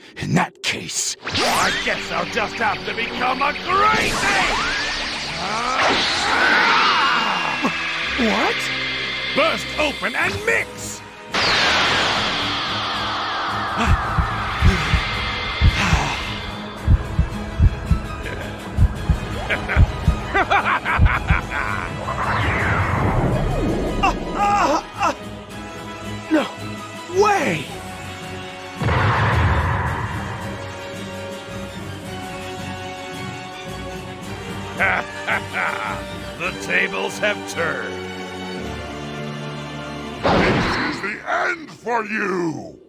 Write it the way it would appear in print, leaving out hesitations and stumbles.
In that case... I guess I'll just have to become a crazy! What? Burst open and mix! No way! The tables have turned. This is the end for you!